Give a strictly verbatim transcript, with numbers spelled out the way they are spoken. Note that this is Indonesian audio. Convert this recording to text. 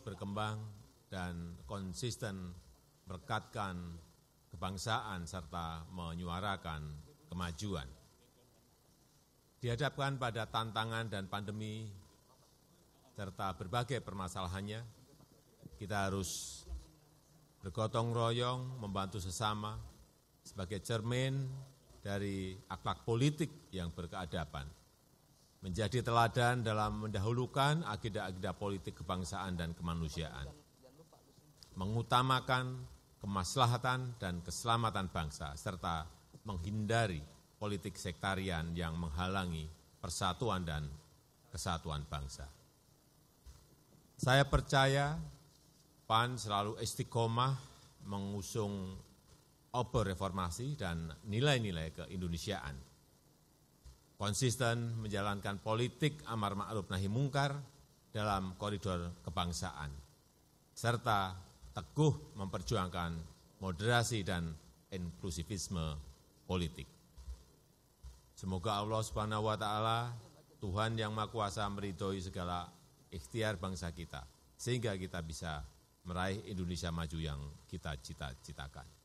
berkembang dan konsisten merekatkan kebangsaan serta menyuarakan kemajuan. Dihadapkan pada tantangan dan pandemi serta berbagai permasalahannya, kita harus bergotong royong, membantu sesama sebagai cermin dari akhlak politik yang berkeadaban, menjadi teladan dalam mendahulukan agenda-agenda politik kebangsaan dan kemanusiaan, mengutamakan kemaslahatan dan keselamatan bangsa, serta menghindari politik sektarian yang menghalangi persatuan dan kesatuan bangsa. Saya percaya P A N selalu istiqomah mengusung obor reformasi dan nilai-nilai keindonesiaan, konsisten menjalankan politik amar ma'ruf nahi mungkar dalam koridor kebangsaan, serta teguh memperjuangkan moderasi dan inklusivisme politik. Semoga Allah Subhanahu wa Ta'ala, Tuhan yang Maha Kuasa, meridhoi segala ikhtiar bangsa kita, sehingga kita bisa meraih Indonesia maju yang kita cita-citakan.